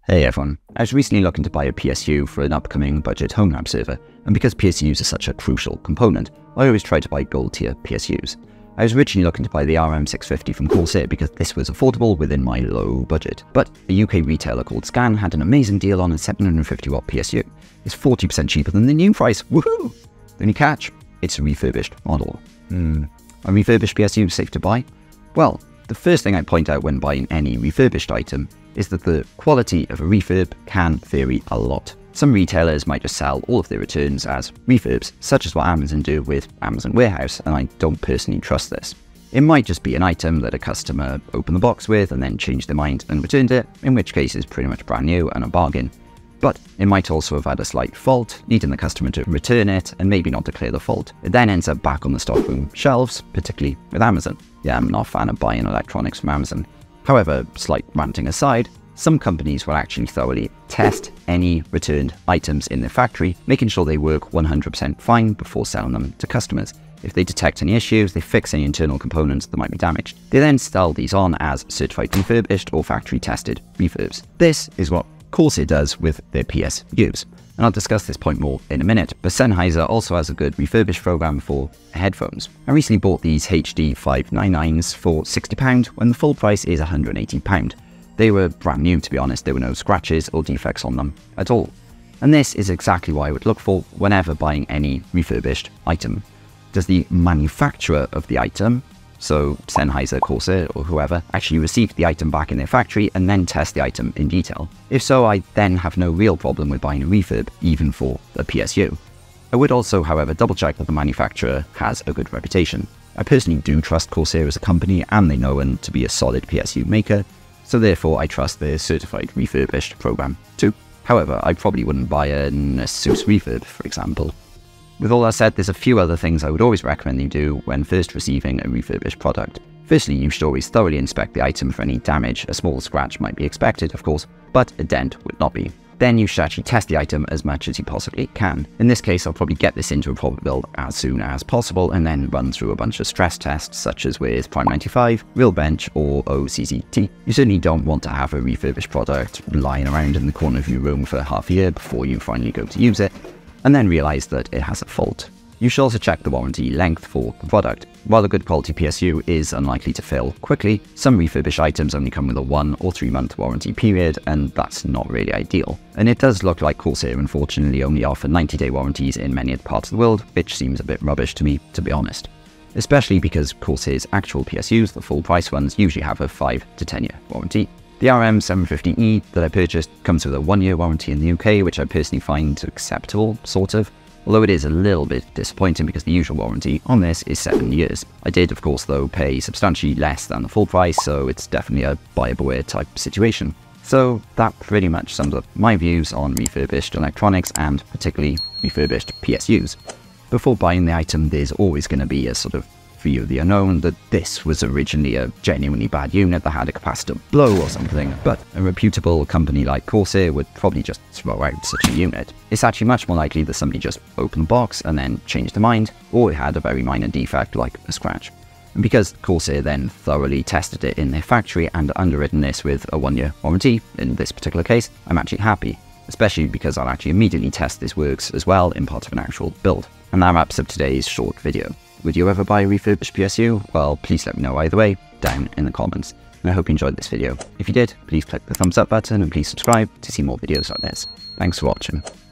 Hey everyone, I was recently looking to buy a PSU for an upcoming budget HomeLab server, and because PSUs are such a crucial component, I always try to buy gold tier PSUs. I was originally looking to buy the RM650 from Corsair because this was affordable within my low budget, but a UK retailer called Scan had an amazing deal on a 750W PSU. It's 40% cheaper than the new price, woohoo! The only catch, it's a refurbished model. A refurbished PSU safe to buy? Well, the first thing I point out when buying any refurbished item is that the quality of a refurb can vary a lot. Some retailers might just sell all of their returns as refurbs, such as what Amazon do with Amazon Warehouse, and I don't personally trust this. It might just be an item that a customer opened the box with and then changed their mind and returned it, in which case it's pretty much brand new and a bargain. But it might also have had a slight fault, needing the customer to return it and maybe not declare the fault. It then ends up back on the stockroom shelves, particularly with Amazon. Yeah, I'm not a fan of buying electronics from Amazon. However, slight ranting aside, some companies will actually thoroughly test any returned items in their factory, making sure they work 100% fine before selling them to customers. If they detect any issues, they fix any internal components that might be damaged. They then sell these on as certified refurbished or factory tested refurbs. This is what Corsair does with their PSUs. And I'll discuss this point more in a minute, but Sennheiser also has a good refurbished program for headphones. I recently bought these HD 599s for £60 when the full price is £180. They were brand new, to be honest. There were no scratches or defects on them at all. And this is exactly what I would look for whenever buying any refurbished item. Does the manufacturer of the item, so Sennheiser, Corsair, or whoever, actually receive the item back in their factory and then test the item in detail? If so, I then have no real problem with buying a refurb, even for a PSU. I would also, however, double check that the manufacturer has a good reputation. I personally do trust Corsair as a company, and they know one to be a solid PSU maker, so therefore I trust their certified refurbished program too. However, I probably wouldn't buy an Asus refurb, for example. With all that said, there's a few other things I would always recommend you do when first receiving a refurbished product. Firstly, you should always thoroughly inspect the item for any damage. A small scratch might be expected, of course, but a dent would not be. Then you should actually test the item as much as you possibly can. In this case, I'll probably get this into a proper build as soon as possible and then run through a bunch of stress tests such as with Prime 95, Real Bench, or OCCT. You certainly don't want to have a refurbished product lying around in the corner of your room for half a year before you finally go to use it, and then realize that it has a fault. You should also check the warranty length for the product. While a good quality PSU is unlikely to fail quickly, some refurbished items only come with a 1 or 3 month warranty period, and that's not really ideal. And it does look like Corsair unfortunately only offer 90-day warranties in many other parts of the world, which seems a bit rubbish to me, to be honest. Especially because Corsair's actual PSUs, the full price ones, usually have a 5 to 10 year warranty. The RM750E that I purchased comes with a 1-year warranty in the UK, which I personally find acceptable, sort of. Although it is a little bit disappointing because the usual warranty on this is 7 years. I did, of course, though, pay substantially less than the full price, so it's definitely a buyer beware type situation. So that pretty much sums up my views on refurbished electronics and particularly refurbished PSUs. Before buying the item, there's always going to be a sort of fear of the unknown that this was originally a genuinely bad unit that had a capacitor blow or something, but a reputable company like Corsair would probably just throw out such a unit. It's actually much more likely that somebody just opened the box and then changed their mind, or it had a very minor defect like a scratch. And because Corsair then thoroughly tested it in their factory and underwritten this with a 1-year warranty, in this particular case, I'm actually happy, especially because I'll actually immediately test this works as well in part of an actual build. And that wraps up today's short video. Would you ever buy a refurbished PSU? Well, please let me know either way, down in the comments. And I hope you enjoyed this video. If you did, please click the thumbs up button and please subscribe to see more videos like this. Thanks for watching.